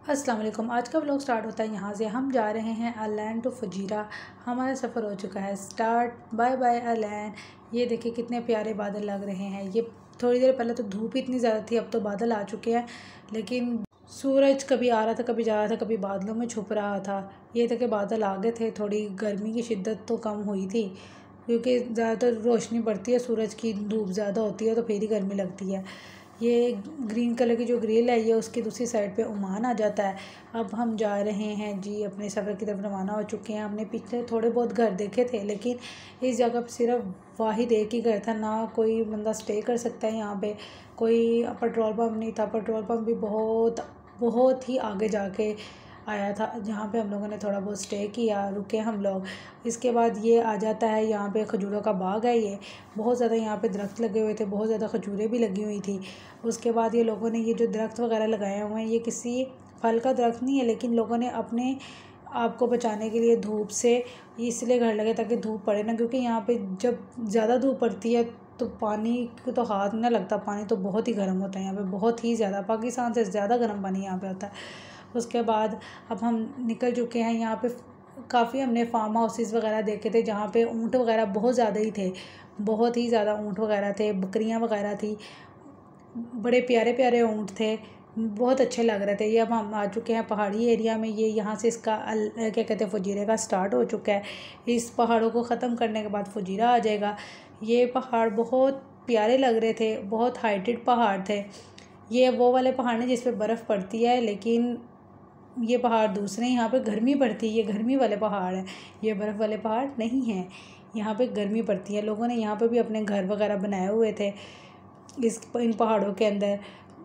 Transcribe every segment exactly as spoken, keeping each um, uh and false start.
अस्सलाम वालेकुम। आज का व्लॉग स्टार्ट होता है यहाँ से। हम जा रहे हैं अलैन टू फजीरा। हमारा सफ़र हो चुका है स्टार्ट। Bye bye Al Ain. ये देखिए कितने प्यारे बादल लग रहे हैं। ये थोड़ी देर पहले तो धूप इतनी ज़्यादा थी, अब तो बादल आ चुके हैं, लेकिन सूरज कभी आ रहा था, कभी जा रहा था, कभी बादलों में छुप रहा था। ये था कि बादल आ गए थे। थोड़ी गर्मी की शिद्दत तो कम हुई थी, क्योंकि ज़्यादातर रोशनी पड़ती है सूरज की, धूप ज़्यादा होती है तो फिर ही गर्मी लगती है। ये ग्रीन कलर की जो ग्रिल है, ये उसकी दूसरी साइड पे ओमान आ जाता है। अब हम जा रहे हैं जी, अपने सफ़र की तरफ रवाना हो चुके हैं। हमने पीछे थोड़े बहुत घर देखे थे, लेकिन इस जगह पर सिर्फ वाहिद एक ही घर था, ना कोई बंदा स्टे कर सकता है यहाँ पे। कोई पेट्रोल पम्प नहीं था। पेट्रोल पम्प भी बहुत बहुत ही आगे जाके आया था, जहाँ पे हम लोगों ने थोड़ा बहुत स्टे किया, रुके हम लोग। इसके बाद ये आ जाता है, यहाँ पे खजूरों का बाग है। ये बहुत ज़्यादा यहाँ पे दरख्त लगे हुए थे, बहुत ज़्यादा खजूरें भी लगी हुई थी। उसके बाद ये लोगों ने ये जो दरख्त वगैरह लगाए हुए हैं, ये किसी फल का दरख्त नहीं है, लेकिन लोगों ने अपने आप को बचाने के लिए धूप से इसलिए घर लगे ताकि धूप पड़े ना, क्योंकि यहाँ पे जब ज़्यादा धूप पड़ती है तो पानी को तो हाथ ना लगता। पानी तो बहुत ही गर्म होता है यहाँ पे, बहुत ही ज़्यादा, पाकिस्तान से ज़्यादा गर्म पानी यहाँ पे होता है। उसके बाद अब हम निकल चुके हैं। यहाँ पे काफ़ी हमने फार्म हाउसेस वगैरह देखे थे, जहाँ पे ऊँट वगैरह बहुत ज़्यादा ही थे, बहुत ही ज़्यादा ऊँट वगैरह थे, बकरियाँ वगैरह थी, बड़े प्यारे प्यारे ऊँट थे, बहुत अच्छे लग रहे थे। ये अब हम आ चुके हैं पहाड़ी एरिया में। ये यहाँ से इसका अल क्या कहते हैं फजीरे का स्टार्ट हो चुका है। इस पहाड़ों को ख़त्म करने के बाद फजीरा आ जाएगा। ये पहाड़ बहुत प्यारे लग रहे थे, बहुत हाइटेड पहाड़ थे। ये वो वाले पहाड़ हैं जिस पे बर्फ़ पड़ती है, लेकिन ये पहाड़ दूसरे, यहाँ पे गर्मी पड़ती है। ये गर्मी वाले पहाड़ हैं, ये बर्फ़ वाले पहाड़ नहीं हैं। यहाँ पे गर्मी पड़ती है। लोगों ने यहाँ पे भी अपने घर वगैरह बनाए हुए थे। इस इन पहाड़ों के अंदर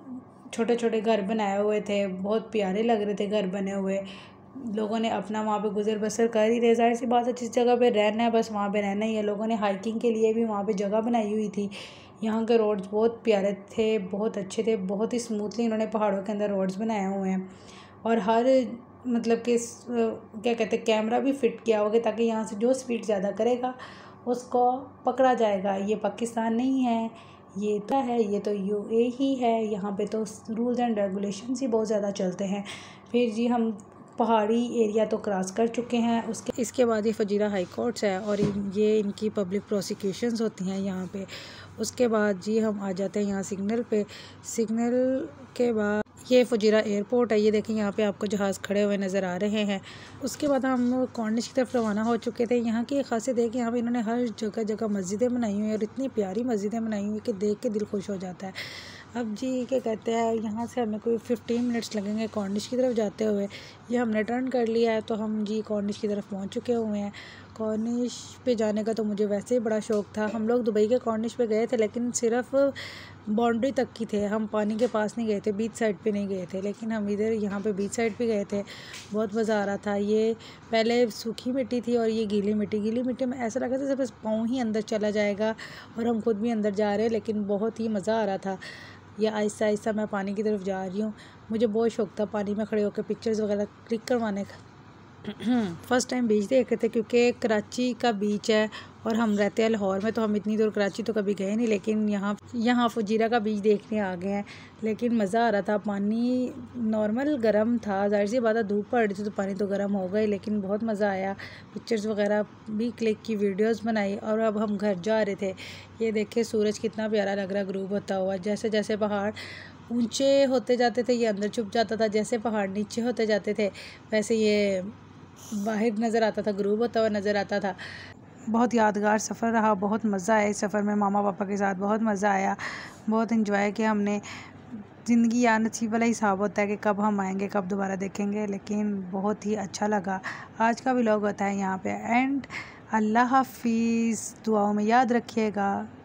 छोटे छोटे घर बनाए हुए थे, बहुत प्यारे लग रहे थे घर बने हुए। लोगों ने अपना वहाँ पे गुजर बसर कर ही रहे। ज़ाहिर सी बात है, जिस जगह पे रहना है बस वहाँ पे रहना ही है। लोगों ने हाइकिंग के लिए भी वहाँ पे जगह बनाई हुई थी। यहाँ के रोड्स बहुत प्यारे थे, बहुत अच्छे थे, बहुत ही स्मूथली इन्होंने पहाड़ों के अंदर रोड्स बनाए हुए हैं। और हर मतलब कि क्या कहते हैं कैमरा भी फ़िट किया होगा, ताकि यहाँ से जो स्पीड ज़्यादा करेगा उसको पकड़ा जाएगा। ये पाकिस्तान नहीं है, ये तो है, ये तो यूएई ही है। यहाँ पे तो रूल्स एंड रेगुलेशंस ही बहुत ज़्यादा चलते हैं। फिर जी हम पहाड़ी एरिया तो क्रॉस कर चुके हैं। उसके इसके बाद ये फजीरा हाई कोर्ट्स है, और ये इनकी पब्लिक प्रोसिक्यूशंस होती हैं यहाँ पे। उसके बाद जी हम आ जाते हैं यहाँ सिग्नल पे। सिग्नल के बाद ये फजीरा एयरपोर्ट है। ये देखें यहाँ पे आपको जहाज़ खड़े हुए नज़र आ रहे हैं। उसके बाद हम कॉर्निश की तरफ रवाना हो चुके थे। यहाँ की खासियत है कि यहाँ पे इन्होंने हर जगह जगह मस्जिदें बनाई हुई हैं, और इतनी प्यारी मस्जिदें बनाई हुई कि देख के दिल खुश हो जाता है। अब जी क्या कहते हैं, यहाँ से हमें कोई फिफ्टीन मिनट्स लगेंगे कॉर्निश की तरफ जाते हुए। ये हमने टर्न कर लिया है, तो हम जी कॉर्निश की तरफ पहुँच चुके हुए हैं। कॉर्निश पे जाने का तो मुझे वैसे ही बड़ा शौक़ था। हम लोग दुबई के कॉर्निश पे गए थे, लेकिन सिर्फ बाउंड्री तक की थे, हम पानी के पास नहीं गए थे, बीच साइड पे नहीं गए थे। लेकिन हम इधर यहाँ पे बीच साइड पे गए थे, बहुत मज़ा आ रहा था। ये पहले सूखी मिट्टी थी और ये गीली मिट्टी गीली मिट्टी में ऐसा लगा था जैसे बस पाँव ही अंदर चला जाएगा, और हम खुद भी अंदर जा रहे हैं, लेकिन बहुत ही मज़ा आ रहा था। ये आहिस्ता आहिस्ता मैं पानी की तरफ जा रही हूँ। मुझे बहुत शौक़ था पानी में खड़े होकर पिक्चर्स वगैरह क्लिक करवाने का। फ़र्स्ट टाइम बीच देख रहे थे, क्योंकि कराची का बीच है और हम रहते हैं लाहौर में, तो हम इतनी दूर कराची तो कभी गए नहीं, लेकिन यहाँ यहाँ फजीरा का बीच देखने आ गए हैं। लेकिन मज़ा आ रहा था। पानी नॉर्मल गर्म था, ज़ाहिर सी बात है धूप पड़ रही थी तो पानी तो गर्म हो गई, लेकिन बहुत मज़ा आया। पिक्चर्स वगैरह भी क्लिक की, वीडियोस बनाई, और अब हम घर जा रहे थे। ये देखे सूरज कितना प्यारा लग रहा, ग्रूब होता हुआ। जैसे जैसे पहाड़ ऊँचे होते जाते थे ये अंदर छुप जाता था, जैसे पहाड़ नीचे होते जाते थे वैसे ये बाहर नज़र आता था, ग्रूब होता हुआ नज़र आता था। बहुत यादगार सफ़र रहा, बहुत मज़ा आया इस सफ़र में। मामा पापा के साथ बहुत मज़ा आया, बहुत इंजॉय किया हमने। ज़िंदगी या नसीब वाला हिसाब होता है कि कब हम आएंगे, कब दोबारा देखेंगे, लेकिन बहुत ही अच्छा लगा। आज का व्लॉग होता है यहाँ पे एंड। अल्लाह हाफिज़। दुआओं में याद रखिएगा।